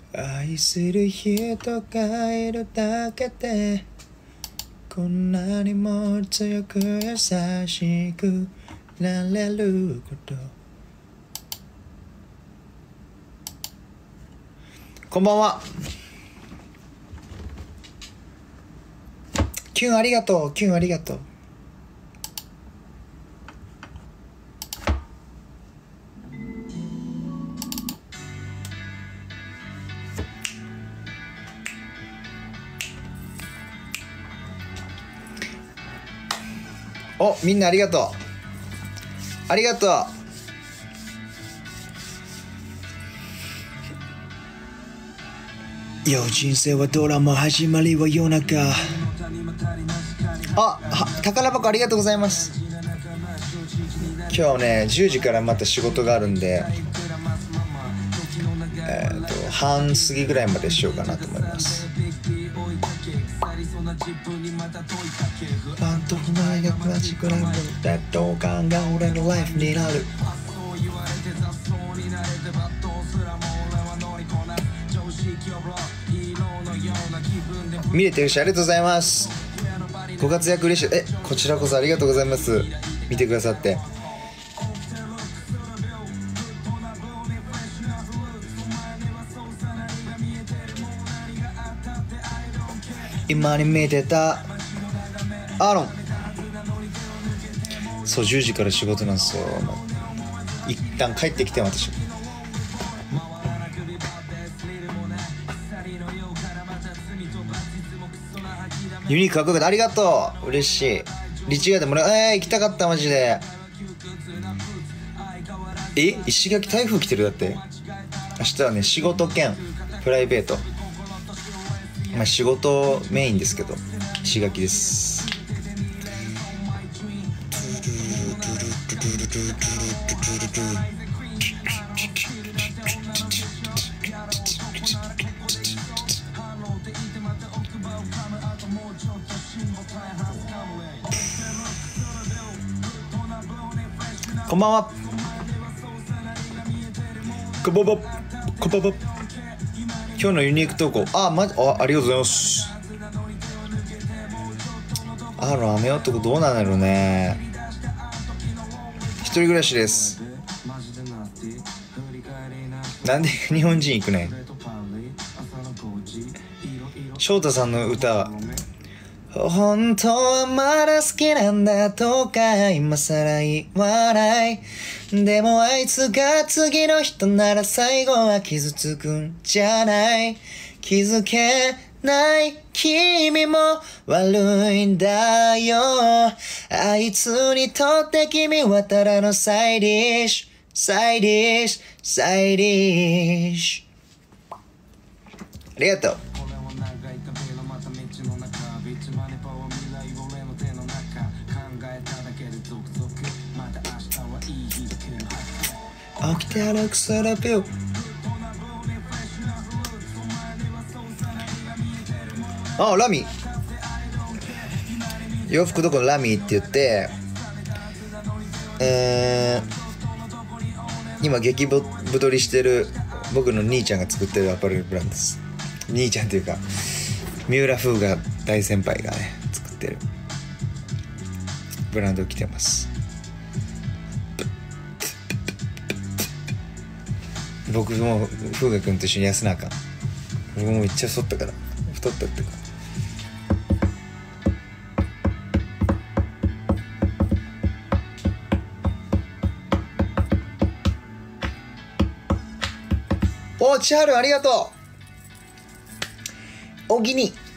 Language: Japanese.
愛する人がいるだけでこんなにも強く優しくなれること。こんばんは。キュンありがとう。キュンありがとう。お、みんなありがとう。ありがとう。よ、人生はドラマ、始まりは夜中。あ、宝箱ありがとうございます。今日ね、10時からまた仕事があるんで、半過ぎぐらいまでしようかなと思います。監督前がクラシックライブで同感が俺のライフになる。見れてるしありがとうございます。ご活躍嬉しい。こちらこそありがとうございます。見てくださって。今に見てたアーロン。そう、10時から仕事なんですよ。一旦帰ってきて私ユニークかっこよかった。ありがとう。嬉しい。リチガーでもね、行きたかったマジで。石垣台風来てる。だって明日はね、仕事兼プライベート、まあ仕事メインですけど石垣です。こんばんは。こばばこばば。今日のユニーク投稿、ありがとうございます。雨男どうなんだろうね。一人暮らしです。なんで日本人行くね。翔太さんの歌、本当はまだ好きなんだとか今更言わない。でもあいつが次の人なら最後は傷つくんじゃない。気づけない君も悪いんだよ。あいつにとって君はただのサイディッシュ、サイディッシュ、サイディッシュ。ありがとう。起きて歩くセラピュー。ラミ洋服どこのラミって言って、今激太りしてる僕の兄ちゃんが作ってるアパレルブランドです。兄ちゃんっていうか三浦風が大先輩がね作ってるブランドを着てます。僕も風雅君と一緒に痩せなあかん。僕もめっちゃ太ったから太ったっていうか。千春ありがとう。おぎに